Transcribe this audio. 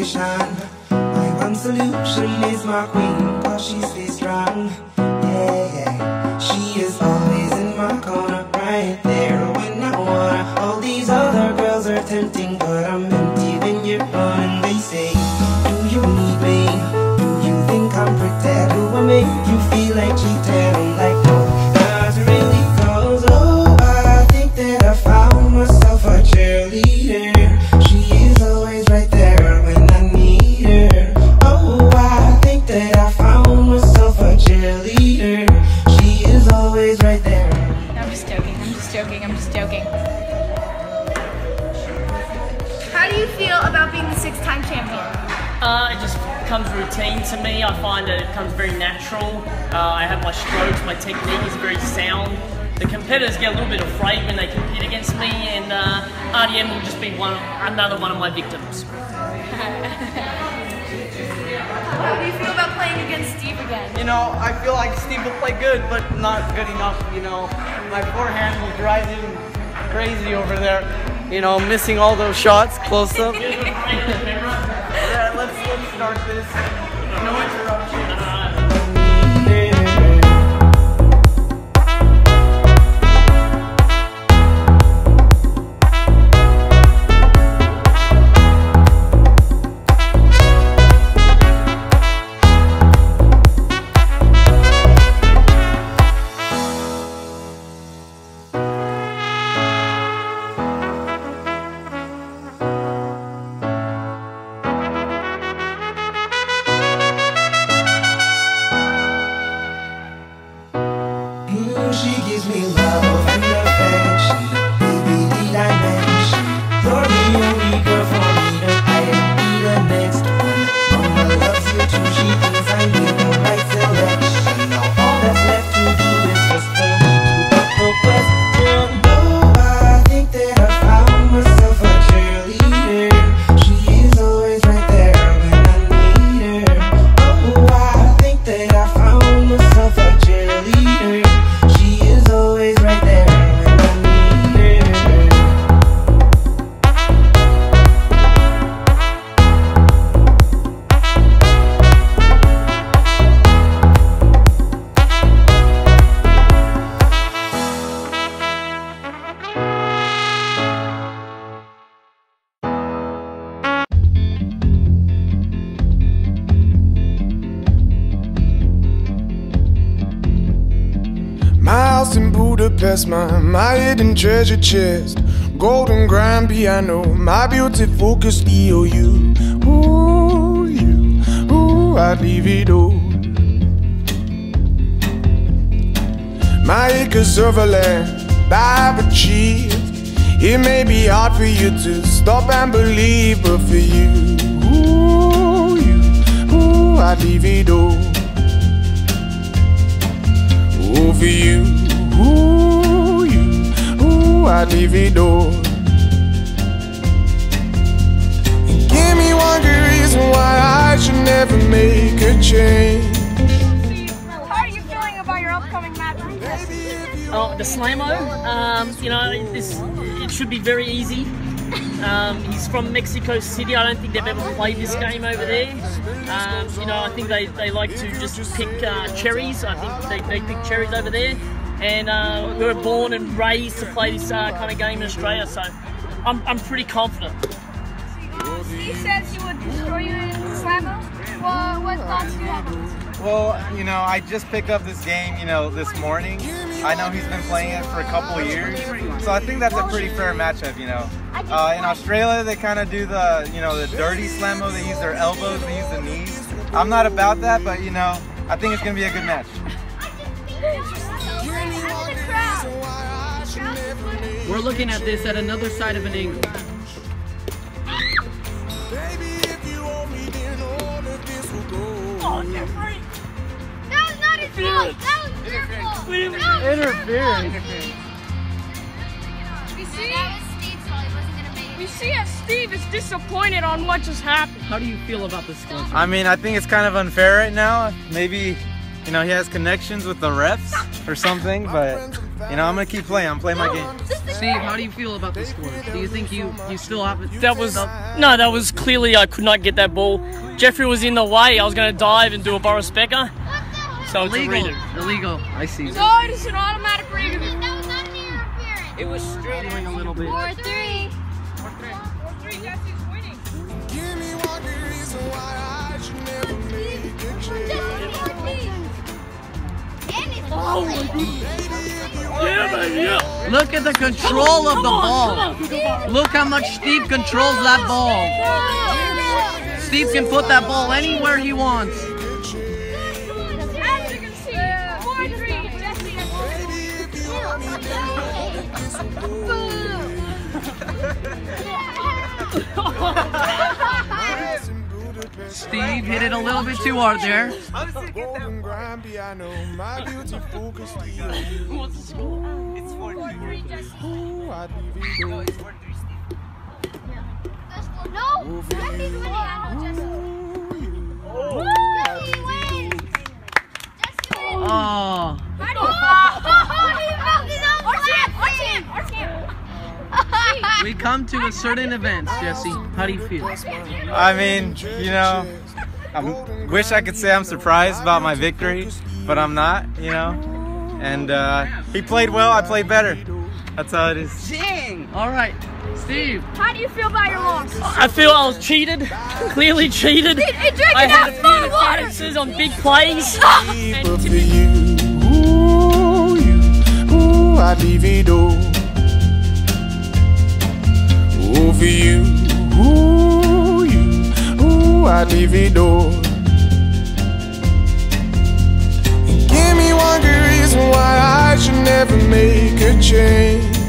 motivation. My one solution is my queen, cause she stays strong. Yeah, yeah. She is always in my corner, right there when I wanna. All these other girls are tempting, but I'm empty when you're gone. And they say, do you need me? Do you think I'm pretend? Do I make you feel like cheating? I'm like, no, not really, cause oh, I think that I found myself a cheerleader. She is always right there when I need her. Oh, I think that I found myself a cheerleader. She is always right there. I'm just joking, I'm just joking, I'm just joking. How do you feel about being the 6-time champion? It just comes routine to me. I find that it comes very natural. I have my strokes, my technique is very sound. The competitors get a little bit afraid when they compete against me, and RDM will just be another one of my victims. How do you feel about playing against Steve again? You know, I feel like Steve will play good, but not good enough, you know. My forehand will drive him crazy over there. You know, missing all those shots close up. Yeah, let's start this. No interruptions. She gives me love and affection, baby, the dimension. You're the only girl for me to be the next one. Mama loves you too, she thinks I made the right selection. Now all that's left to do is just for me to put the question. Oh, I think that I found myself a cheerleader. She is always right there when I need her. Oh, I think that I found myself a cheerleader. Always right there when I need her. My house in Budapest, my hidden treasure chest, golden grand piano, my beauty focused EOU. Ooh, you, ooh, I'd leave it all. My acres of land I've achieved. It may be hard for you to stop and believe, but for you, ooh, I'd leave it all. Ooh, for you, ooh, I'd leave it all. And give me one good reason why I should never make a change. How are you feeling about your upcoming match? Oh, the Slamo, you know, it should be very easy. He's from Mexico City. I don't think they've ever played this game over there. You know, I think they like to just pick cherries. I think they pick cherries over there. And we were born and raised to play this kind of game in Australia, so I'm pretty confident. Steve says he would destroy you in Slamo. Well, what thoughts do you have on this? Well, you know, I just picked up this game, you know, this morning. I know he's been playing it for a couple of years, so I think that's a pretty fair matchup, you know. In Australia, they kind of do the, you know, the dirty Slamo. They use their elbows, they use the knees. I'm not about that, but, you know, I think it's going to be a good match. We're looking at this at another side of an angle. Oh, you're free. That was not his fault. That was your fault. Interference. We see that Steve is disappointed on what just happened. How do you feel about this score? I mean, I think it's kind of unfair right now. Maybe you know, he has connections with the refs or something, but, you know, I'm going to keep playing. I'm playing my game. Steve, how do you feel about the score? Do you think you still have it? That was clearly I could not get that ball. Jeffrey was in the way. I was going to dive and do a Boris Becker. So it's Illegal. illegal. Illegal. I see. No, it's an automatic reader. That was not an interference. It was straight Doing a little bit. 4-3. 4-3, Jesse's winning. Give me one good reason why I should never make a change. Oh my God. Yeah, baby, yeah. Look at the control of the ball. Look how much Steve controls that ball. Steve can put that ball anywhere he wants. As you can see, 4-3, Jesse. Steve hit it a little bit too hard there. Golden grand piano, my beauty focused on you. What's the score? It's 4-3, Jesse. Ooh, I'd leave it No, it's 4-3, Steve. No, Jesse's winning. I know Jesse. Jesse wins. Jesse wins. Oh. He broke his own glasses. Our team. We come to a certain event, Jesse. How do you feel? I mean, you know, I wish I could say I'm surprised about my victory, but I'm not, you know. And he played well, I played better. That's how it is. Dang! All right, Steve. How do you feel about your loss? I feel I was cheated, clearly cheated. I had a few interferences on big plays. But for you, ooh, I'd leave it all. Ooh, for you, ooh, I'd leave it all. Give me one good reason why I should never make a change.